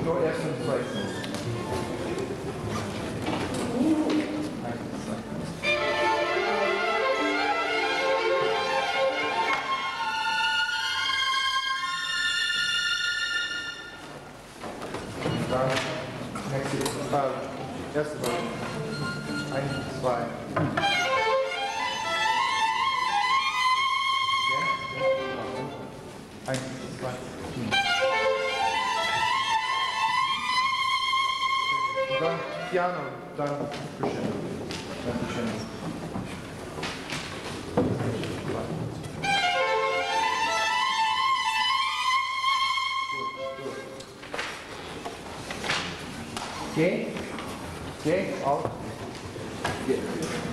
Intro erst und zweitens. Dann nächstes erste Mal. 1, 2. Eins, zwei. Und dann Piano, dann Crescendo. Dann Crescendo. Okay, okay, out. Yeah.